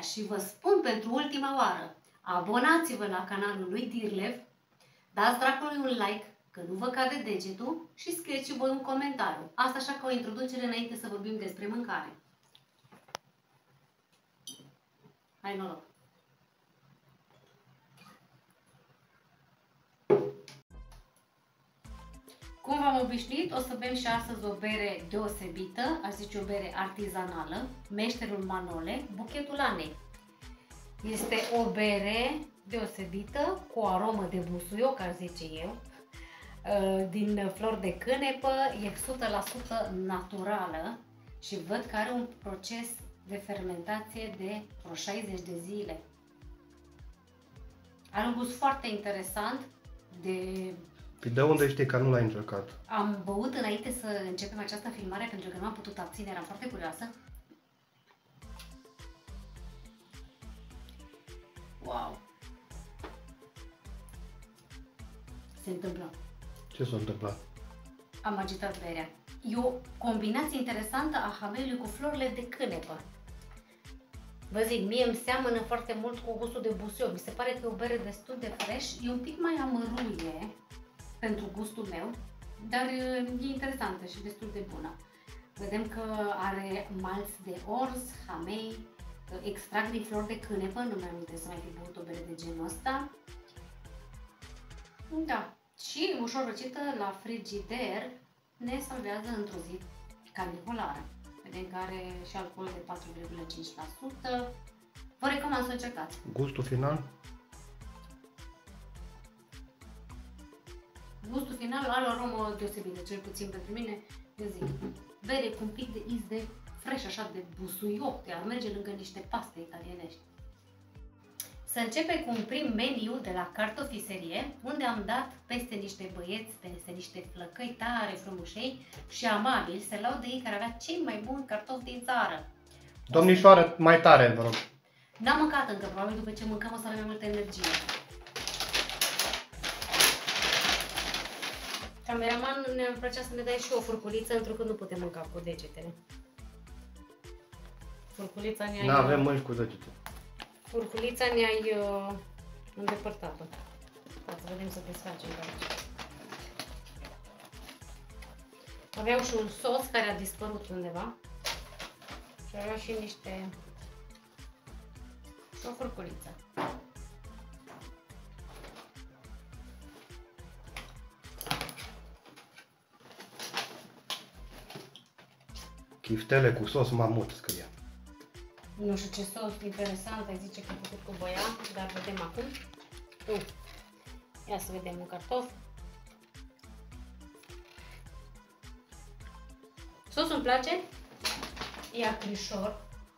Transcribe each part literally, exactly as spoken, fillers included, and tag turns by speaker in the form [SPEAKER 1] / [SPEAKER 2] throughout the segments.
[SPEAKER 1] și vă spun pentru ultima oară, abonați-vă la canalul lui Dirlev, dați dracului un like, că nu vă cade degetul și scrieți și voi un comentariu. Asta așa ca o introducere înainte să vorbim despre mâncare. Hai noroc! Cum v-am obișnuit, o să bem și astăzi o bere deosebită, aș zice o bere artizanală, Meșterul Manole, Buchetul Anei. Este o bere deosebită, cu o aromă de busuioc, aș zice eu, din flori de cânepă, e o sută la sută naturală și văd că are un proces de fermentație de vreo șaizeci de zile. Are un gust foarte interesant de...
[SPEAKER 2] Păi de unde știi că nu l-ai încercat?
[SPEAKER 1] Am băut înainte să începem această filmare pentru că nu am putut abține, eram foarte curioasă. Wow! Se întâmplă.
[SPEAKER 2] Ce s-a întâmplat?
[SPEAKER 1] Am agitat berea. E o combinație interesantă a hameiului cu florile de cânepă. Vă zic, mie îmi seamănă foarte mult cu gustul de busuioc. Mi se pare că e o bere destul de fresh. E un pic mai amăruie pentru gustul meu, dar e interesantă și destul de bună. Vedem că are malț de orz, hamei, extract din flori de cânepă. Nu mi-am aminte să mai fi băut o bere de genul ăsta. Da. Și ușor răcită la frigider ne salvează într-o zi carnivolară. Vedem că are și alcool de patru virgulă cinci la sută. Vă recomand să încercați.
[SPEAKER 2] Gustul final?
[SPEAKER 1] Gustul final are o aromă deosebită, cel puțin pentru mine. Eu zic, bere cu un pic de iz de fresh, așa de busuioc, ar merge lângă niște paste italienești. Să începem cu un prim meniu de la Cartofiserie, unde am dat peste niște băieți, peste niște flăcăi tare frumușei și amabili, se laudă ei care avea cei mai buni cartofi din țară.
[SPEAKER 2] Domnișoară, mai tare, vă rog.
[SPEAKER 1] N-am mâncat încă, probabil după ce mâncăm o să avem mai multă energie. Cameraman, ne-ar plăcea să ne dai și o furculiță, pentru că nu putem mânca cu degetele. Furculița ne-ai...
[SPEAKER 2] N-avem mâini cu degete.
[SPEAKER 1] Furculița ne-ai uh, îndepărtat-o. Ca să vedem să desfacem de aici. Aveau și un sos care a dispărut undeva. Și aveau și niște... și o furculiță.
[SPEAKER 2] Chiftele cu sos mamut, scria.
[SPEAKER 1] Nu știu ce sos interesant, ai zice că a făcut cu boia, dar vedem acum. Uh. Ia să vedem un cartof. Sosul îmi place, e acrișor.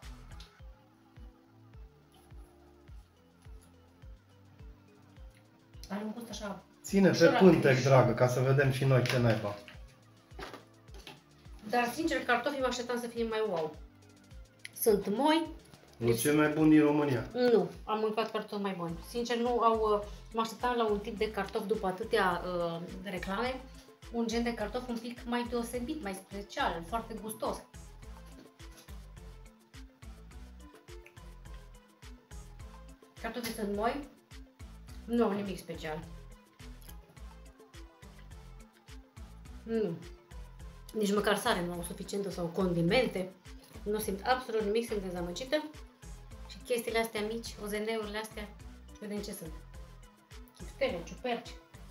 [SPEAKER 1] Are un gust așa.
[SPEAKER 2] Ține pe pântec, dragă, ca să vedem și noi ce naiba.
[SPEAKER 1] Dar sincer, cartofii mă așteptam să fie mai wow. Sunt moi.
[SPEAKER 2] Nu cel mai bun din România.
[SPEAKER 1] Nu, am mâncat cartofi mai buni. Sincer, nu au, mă așteptam la un tip de cartof după atâtea uh, reclame. Un gen de cartof un pic mai deosebit, mai special, foarte gustos. Cartofii sunt moi. Nu au nimic special. Nu. Nici măcar sare nu au suficientă sau condimente. Nu simt absolut nimic, sunt dezamăgită. Și chestiile astea mici, O Z N-urile astea, vedem ce sunt. Chiftele, ciuperci.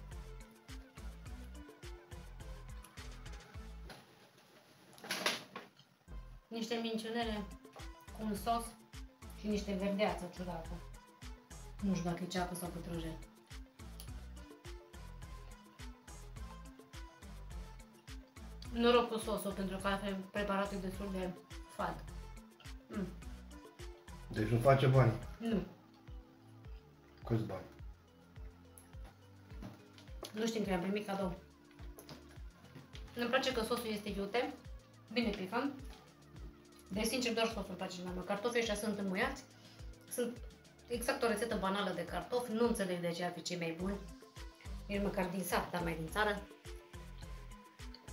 [SPEAKER 1] Niște minciunele cu un sos și niște verdeață ciudată. Nu știu dacă e ceapă sau pătrunjel. Noroc cu sosul, pentru că altfel preparatul e destul de fad. Mm.
[SPEAKER 2] Deci nu face bani?
[SPEAKER 1] Nu.
[SPEAKER 2] Câți bani?
[SPEAKER 1] Nu știm că i-am primit cadou. Îmi place că sosul este iute, bine picant. Deci, sincer, doar sosul îmi place cel mai mult. Cartofii ăștia sunt înmuiați. Sunt exact o rețetă banală de cartofi. Nu înțeleg de ce ar fi cei mai buni. Nici măcar din sat, dar mai din țară.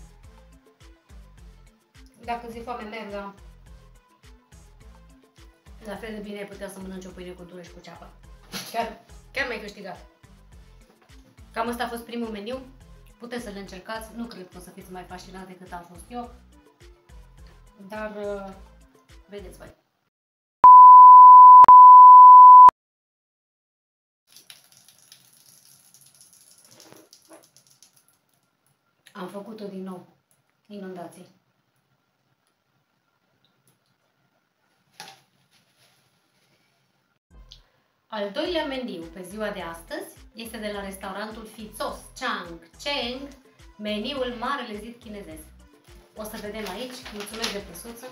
[SPEAKER 1] Dacă ți-e foame, merg la La fel de bine ai putea să mănânci o pâine cu dură și cu ceapă. Chiar, chiar mi-ai câștigat. Cam ăsta a fost primul meniu. Puteți să le încercați. Nu cred că o să fiți mai fascinați decât am fost eu. Dar uh, vedeți voi. Am făcut-o din nou. Inundații. Al doilea meniu pe ziua de astăzi este de la restaurantul Fițos Chang Cheng, meniul Marele Zid Chinezesc. O să vedem aici, mulțumesc de păsuță.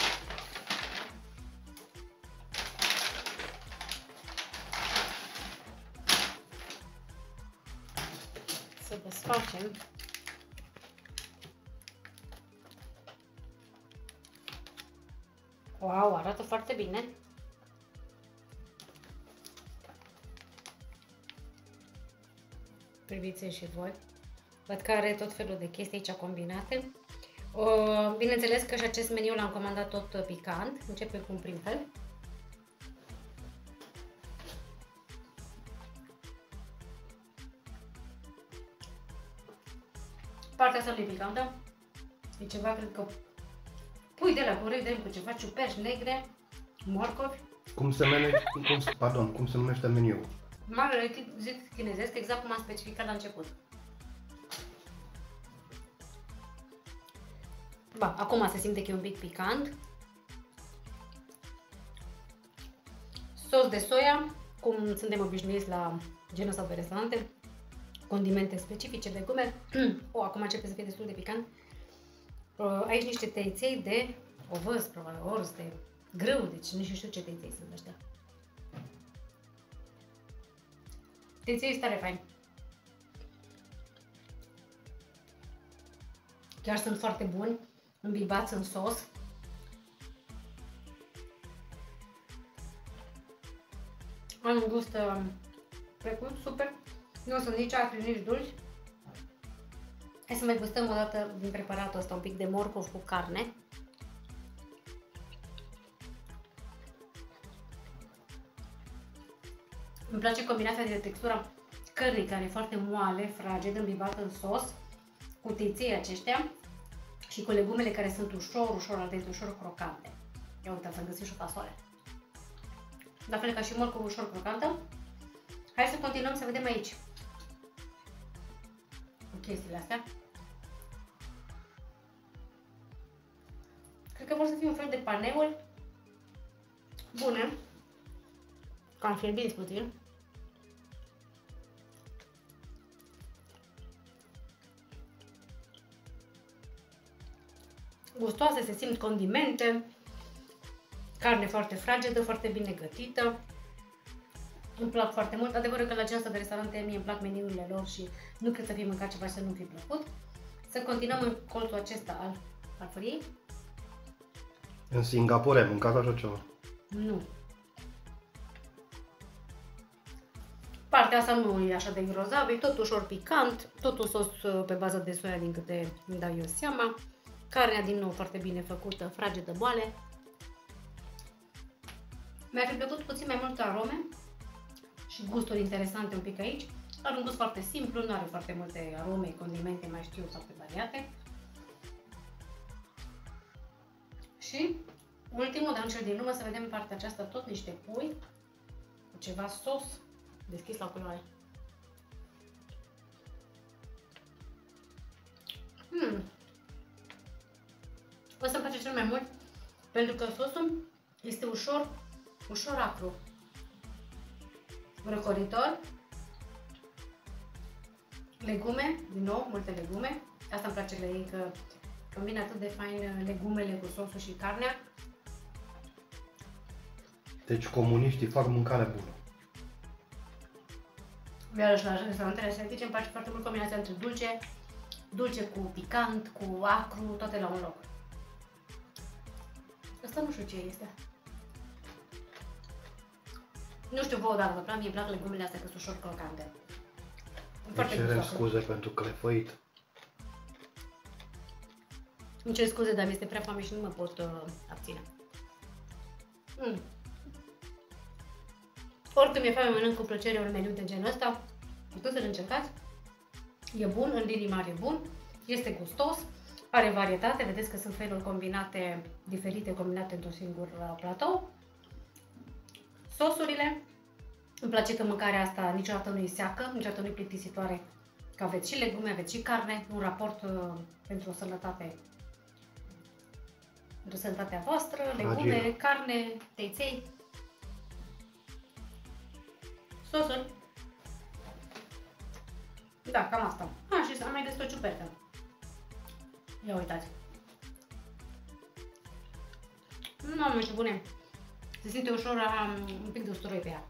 [SPEAKER 1] Să desfacem. Wow, arată foarte bine. Priviți și voi. Văd că are tot felul de chestii aici combinate. Uh, bineînțeles că și acest meniu l-am comandat tot picant. Începem cu un prim fel. Partea asta nu e picantă. E ceva, cred că pui de la corect de cu ceva ciuperci negre, morcovi.
[SPEAKER 2] Cum se numește, cum, pardon, cum se numește meniul?
[SPEAKER 1] Marele Zid Chinezesc, exact cum am specificat la început. Ba, acum se simte că e un pic picant. Sos de soia, cum suntem obișnuiți la genul ăsta de restaurante. Condimente specifice, legume. O, acum începe să fie destul de picant. Aici niște teiței de ovăz, probabil, orz, de grâu, deci nici nu știu ce teiței sunt ăștia. Teiței este tare fain. Chiar sunt foarte buni, îmbibați în sos. Am un gust uh, plăcut, super. Nu sunt nici acri, nici dulci. Hai să mai gustăm o dată din preparatul ăsta, un pic de morcov cu carne. Îmi place combinația de textura cărnii, care e foarte moale, fragedă, îmbibată în sos, cu teiței aceștia și cu legumele care sunt ușor, ușor al dente, ușor crocante. Ia uitați, am găsit și o fasole. La fel ca și morcov ușor crocantă. Hai să continuăm să vedem aici chestiile astea. Cred că vor să fie un fel de paneuri bune, cam fierbinți puțin. Gustoase, se simt condimente, carne foarte fragedă, foarte bine gătită. Îmi plac foarte mult. Adevărul că la genul ăsta de restaurante mie îmi plac meniurile lor și nu cred să fi mâncat ceva să nu fi plăcut. Să continuăm în colțul acesta al farfuriei.
[SPEAKER 2] În Singapore ai mâncat așa ceva?
[SPEAKER 1] Nu. Partea asta nu e așa de grozavă, e tot ușor picant, totul sos pe bază de soia din câte îmi dau eu seama. Carnea din nou foarte bine făcută, fragedă, boale. Mi-ar fi plăcut puțin mai multe arome și gusturi interesante un pic aici. Are un gust foarte simplu, nu are foarte multe arome, condimente, mai știu, foarte variate. Și ultimul, dar nu cel din urmă, să vedem partea aceasta, tot niște pui cu ceva sos deschis la culoare. Hmm. O să-mi place cel mai mult pentru că sosul este ușor, ușor acru, răcoritor, legume, din nou, multe legume. Asta îmi place la ei, că combină atât de fain legumele cu sosul și carnea.
[SPEAKER 2] Deci comuniștii fac mâncare bună.
[SPEAKER 1] Iarăși la restaurantele asiatice îmi place foarte mult combinația între dulce, dulce cu picant, cu acru, toate la un loc. Asta nu știu ce este. Nu știu vouă dacă vă plac, mie îmi plac legumele astea că sunt ușor crocante.
[SPEAKER 2] Îmi cerem scuze pentru clefăit.
[SPEAKER 1] Îmi cer scuze, dar mi este prea foame și nu mă pot uh, abține. Mm. Oricând mi-e foame, mănânc cu plăcere un meniu de genul ăsta. Puteți să-l încercați. E bun, în linii mari e bun. Este gustos. Are varietate. Vedeți că sunt feluri combinate, diferite, combinate într-un singur platou. Sosurile. Îmi place că mâncarea asta niciodată nu e seacă, niciodată nu e plictisitoare. Că aveți și legume, aveți și carne. Un raport uh, pentru o sănătate. Pentru sănătatea voastră. Legume,
[SPEAKER 2] Agil.
[SPEAKER 1] carne, teiței. Sosul. Da, cam asta. A, și am mai găsit o ciupercă. Ia uitați. Mamă, ce bune. Se simte ușor um, un pic de usturoi pe ea.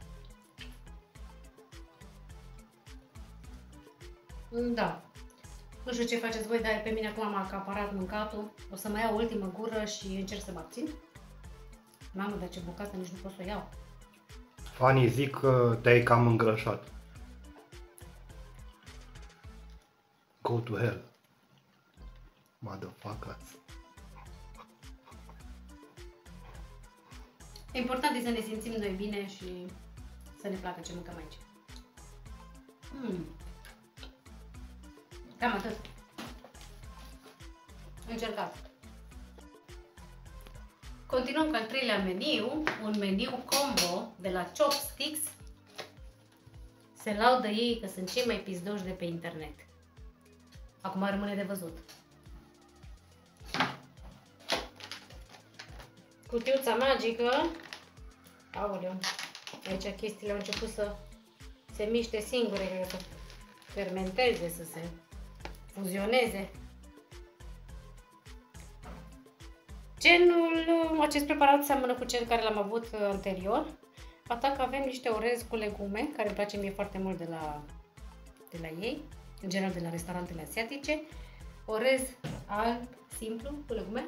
[SPEAKER 1] Da. Nu știu ce faceți voi, dar pe mine acum m-a acaparat mâncatul. O să mai iau ultimă gură și încerc să mă abțin. Mamă, dar ce bucată, nici nu pot să o iau.
[SPEAKER 2] Fanii zic că te-ai cam îngrășat. Go to hell. Motherfuckers.
[SPEAKER 1] Important e să ne simțim noi bine și să ne placă ce mâncăm aici. Mm. Cam atât. Încercați. Continuăm cu al treilea meniu, un meniu combo de la Chopsticks. Se laudă ei că sunt cei mai pizdoși de pe internet. Acum rămâne de văzut. Cutiuța magică. Aoleu. Aici chestiile au început să se miște singure, să fermenteze, să se fuzioneze. Genul, acest preparat seamănă cu cel care l-am avut anterior. Atât că avem niște orez cu legume, care îmi place mie foarte mult de la, de la ei, în general de la restaurantele asiatice. Orez alb, simplu, cu legume.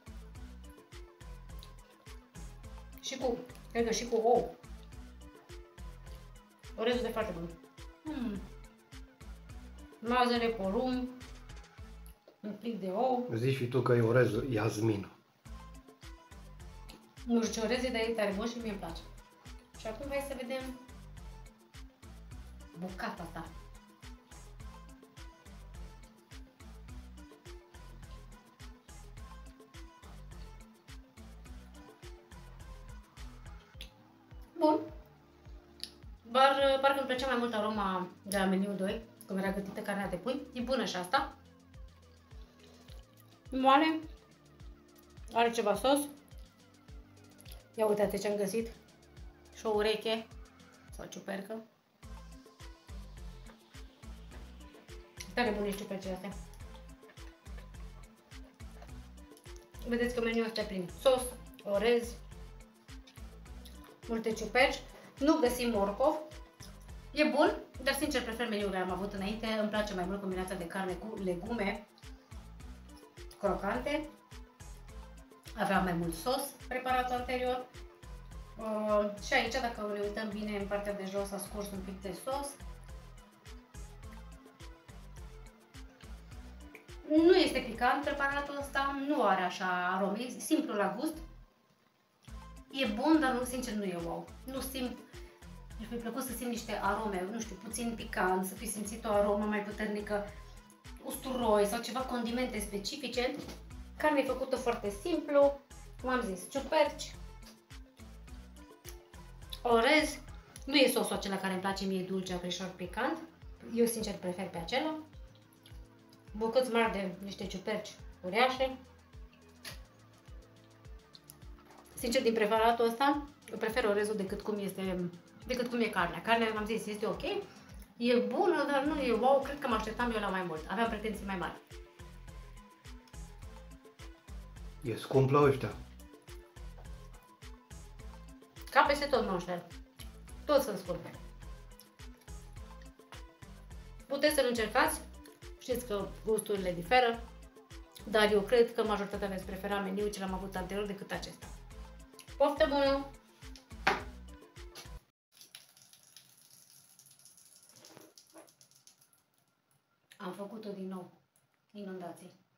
[SPEAKER 1] Și cu, cred că și cu ou. Orezul de foarte bun. Hmm. Mazăre, porumb, un pic de ou.
[SPEAKER 2] Zici și tu că e orez Iasmin.
[SPEAKER 1] Nu știu ce orez e, dar e tare bun și mie îmi place. Și acum hai să vedem bucata ta. Bun. Dar parcă îmi plăcea mai mult aroma de la meniul doi, cum era gătită carnea de pui. E bună și asta. Moale. Are ceva sos. Ia uitați ce am găsit. Și o ureche sau ciupercă. Tare bune ciupercile astea. Vedeți că meniul ăsta e plin sos, orez, multe ciuperci. Nu găsim morcov. E bun, dar sincer prefer meniul care am avut înainte. Îmi place mai mult combinația de carne cu legume crocante. Avea mai mult sos preparatul anterior. Uh, și aici, dacă ne uităm bine, în partea de jos a scurs un pic de sos. Nu este picant preparatul ăsta, nu are așa arome, e simplu la gust. E bun, dar nu, sincer nu e wow. Nu simt, mi-ar fi plăcut să simt niște arome, nu știu, puțin picant, să fi simțit o aromă mai puternică, usturoi sau ceva condimente specifice. Carne e făcută foarte simplu, cum am zis, ciuperci, orez. Nu e sosul acela care îmi place mie dulce, acrișor, picant. Eu sincer prefer pe acela. Bucăți mari de niște ciuperci uriașe. Sincer, din preparatul ăsta, eu prefer orezul decât cum este, decât cum e carnea. Carnea, am zis, este ok, e bună, dar nu e wow, cred că mă așteptam eu la mai mult. Aveam pretenții mai mari.
[SPEAKER 2] E scump la ăștia.
[SPEAKER 1] Ca peste tot, mă înșel. Toți sunt scumpe. Puteți să-l încercați. Știți că gusturile diferă. Dar eu cred că majoritatea veți prefera meniul ce l-am avut anterior decât acesta. Poftă bună! Am făcut-o din nou. Inundații.